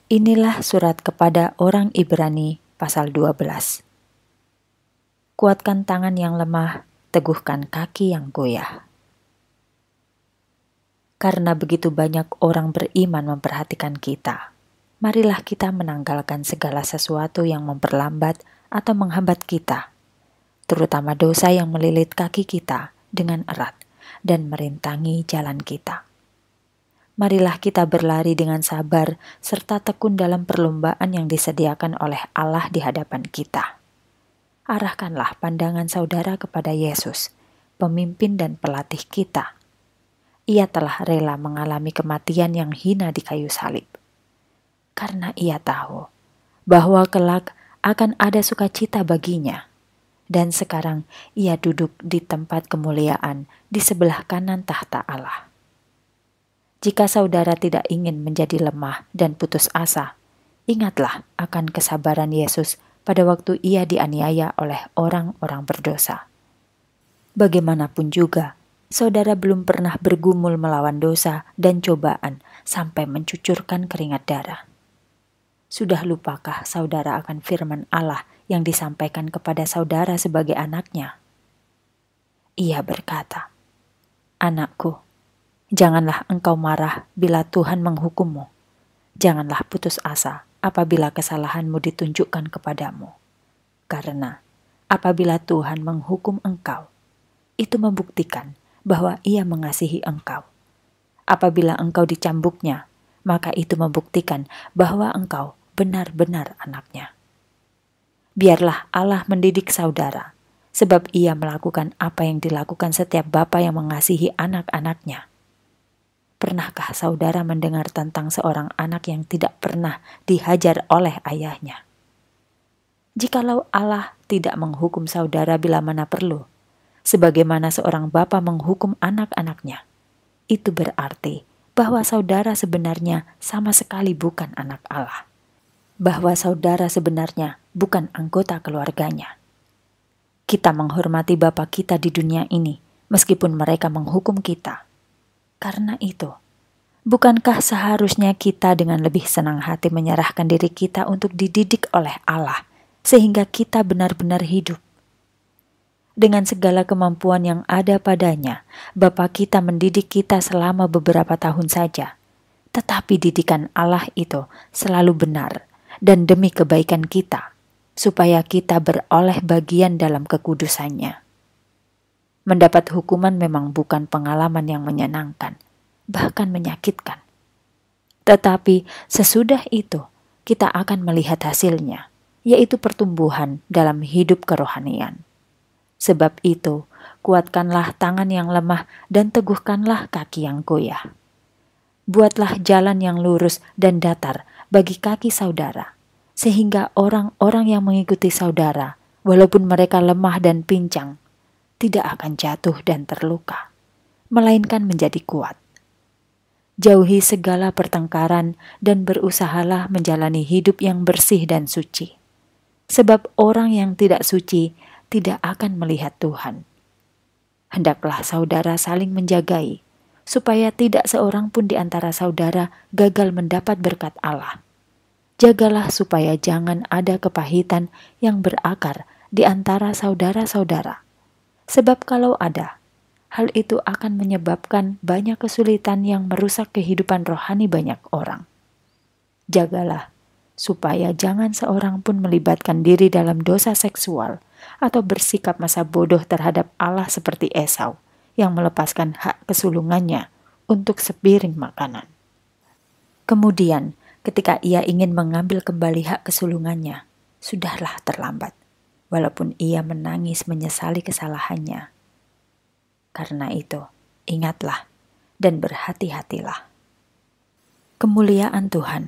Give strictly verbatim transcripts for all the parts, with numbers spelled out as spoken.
Inilah surat kepada orang Ibrani pasal dua belas. Kuatkan tangan yang lemah, teguhkan kaki yang goyah. Karena begitu banyak orang beriman memperhatikan kita, marilah kita menanggalkan segala sesuatu yang memperlambat atau menghambat kita, terutama dosa yang melilit kaki kita dengan erat dan merintangi jalan kita. Marilah kita berlari dengan sabar serta tekun dalam perlombaan yang disediakan oleh Allah di hadapan kita. Arahkanlah pandangan saudara kepada Yesus, pemimpin dan pelatih kita. Ia telah rela mengalami kematian yang hina di kayu salib. Karena ia tahu bahwa kelak akan ada sukacita baginya. Dan sekarang ia duduk di tempat kemuliaan di sebelah kanan tahta Allah. Jika saudara tidak ingin menjadi lemah dan putus asa, ingatlah akan kesabaran Yesus pada waktu ia dianiaya oleh orang-orang berdosa. Bagaimanapun juga, saudara belum pernah bergumul melawan dosa dan cobaan sampai mencucurkan keringat darah. Sudah lupakah saudara akan firman Allah yang disampaikan kepada saudara sebagai anaknya? Ia berkata, "Anakku, janganlah engkau marah bila Tuhan menghukummu. Janganlah putus asa apabila kesalahanmu ditunjukkan kepadamu. Karena apabila Tuhan menghukum engkau, itu membuktikan bahwa Ia mengasihi engkau. Apabila engkau dicambuknya, maka itu membuktikan bahwa engkau benar-benar anaknya." Biarlah Allah mendidik saudara, sebab Ia melakukan apa yang dilakukan setiap bapa yang mengasihi anak-anaknya. Pernahkah saudara mendengar tentang seorang anak yang tidak pernah dihajar oleh ayahnya? Jikalau Allah tidak menghukum saudara bila mana perlu, sebagaimana seorang bapa menghukum anak-anaknya, itu berarti bahwa saudara sebenarnya sama sekali bukan anak Allah. Bahwa saudara sebenarnya bukan anggota keluarganya. Kita menghormati bapa kita di dunia ini, meskipun mereka menghukum kita. Karena itu, bukankah seharusnya kita dengan lebih senang hati menyerahkan diri kita untuk dididik oleh Allah, sehingga kita benar-benar hidup? Dengan segala kemampuan yang ada padanya, Bapa kita mendidik kita selama beberapa tahun saja. Tetapi didikan Allah itu selalu benar dan demi kebaikan kita, supaya kita beroleh bagian dalam kekudusannya. Mendapat hukuman memang bukan pengalaman yang menyenangkan, bahkan menyakitkan. Tetapi sesudah itu, kita akan melihat hasilnya, yaitu pertumbuhan dalam hidup kerohanian. Sebab itu, kuatkanlah tangan yang lemah dan teguhkanlah kaki yang goyah. Buatlah jalan yang lurus dan datar bagi kaki saudara, sehingga orang-orang yang mengikuti saudara, walaupun mereka lemah dan pincang, tidak akan jatuh dan terluka, melainkan menjadi kuat. Jauhi segala pertengkaran dan berusahalah menjalani hidup yang bersih dan suci. Sebab orang yang tidak suci tidak akan melihat Tuhan. Hendaklah saudara saling menjagai, supaya tidak seorang pun di antara saudara gagal mendapat berkat Allah. Jagalah supaya jangan ada kepahitan yang berakar di antara saudara-saudara. Sebab kalau ada, hal itu akan menyebabkan banyak kesulitan yang merusak kehidupan rohani banyak orang. Jagalah supaya jangan seorang pun melibatkan diri dalam dosa seksual atau bersikap masa bodoh terhadap Allah seperti Esau yang melepaskan hak kesulungannya untuk sepiring makanan. Kemudian, ketika ia ingin mengambil kembali hak kesulungannya, sudahlah terlambat, walaupun ia menangis menyesali kesalahannya. Karena itu, ingatlah dan berhati-hatilah. Kemuliaan Tuhan.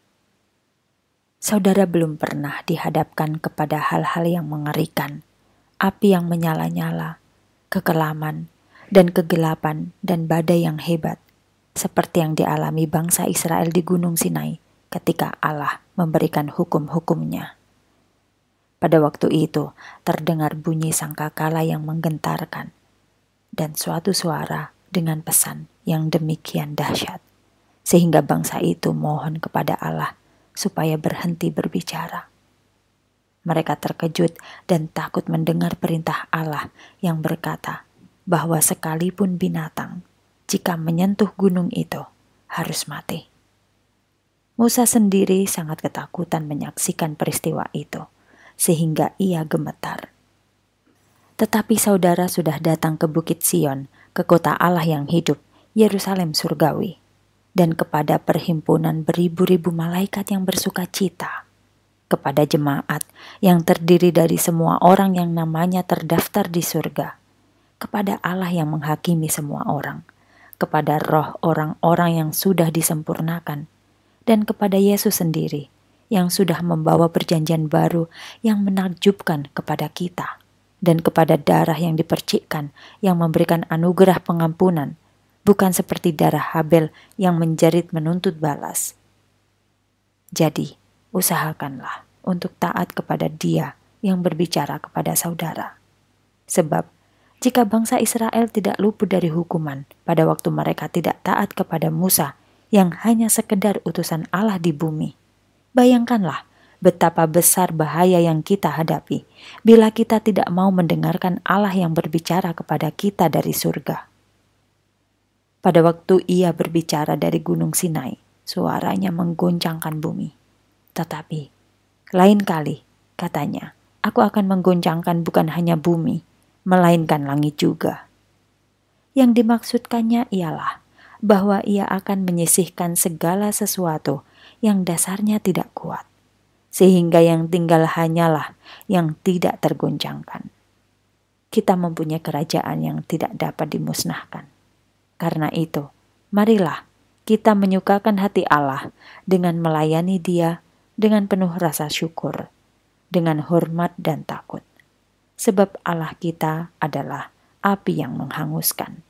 Saudara belum pernah dihadapkan kepada hal-hal yang mengerikan, api yang menyala-nyala, kekelaman, dan kegelapan dan badai yang hebat, seperti yang dialami bangsa Israel di Gunung Sinai ketika Allah memberikan hukum-hukumnya. Pada waktu itu terdengar bunyi sangkakala yang menggentarkan, dan suatu suara dengan pesan yang demikian dahsyat, sehingga bangsa itu mohon kepada Allah supaya berhenti berbicara. Mereka terkejut dan takut mendengar perintah Allah yang berkata bahwa sekalipun binatang, jika menyentuh gunung itu, harus mati. Musa sendiri sangat ketakutan menyaksikan peristiwa itu, sehingga ia gemetar. Tetapi saudara sudah datang ke Bukit Sion, ke kota Allah yang hidup, Yerusalem surgawi, dan kepada perhimpunan beribu-ribu malaikat yang bersuka cita, kepada jemaat yang terdiri dari semua orang yang namanya terdaftar di surga, kepada Allah yang menghakimi semua orang, kepada roh orang-orang yang sudah disempurnakan, dan kepada Yesus sendiri yang sudah membawa perjanjian baru yang menakjubkan kepada kita, dan kepada darah yang dipercikkan yang memberikan anugerah pengampunan, bukan seperti darah Habel yang menjerit menuntut balas. Jadi, usahakanlah untuk taat kepada Dia yang berbicara kepada saudara. Sebab, jika bangsa Israel tidak luput dari hukuman pada waktu mereka tidak taat kepada Musa yang hanya sekedar utusan Allah di bumi, bayangkanlah betapa besar bahaya yang kita hadapi bila kita tidak mau mendengarkan Allah yang berbicara kepada kita dari surga. Pada waktu ia berbicara dari Gunung Sinai, suaranya menggoncangkan bumi. Tetapi, lain kali, katanya, aku akan menggoncangkan bukan hanya bumi, melainkan langit juga. Yang dimaksudkannya ialah bahwa ia akan menyisihkan segala sesuatu yang dasarnya tidak kuat, sehingga yang tinggal hanyalah yang tidak tergoncangkan. Kita mempunyai kerajaan yang tidak dapat dimusnahkan. Karena itu, marilah kita menyukakan hati Allah dengan melayani Dia dengan penuh rasa syukur, dengan hormat dan takut. Sebab Allah kita adalah api yang menghanguskan.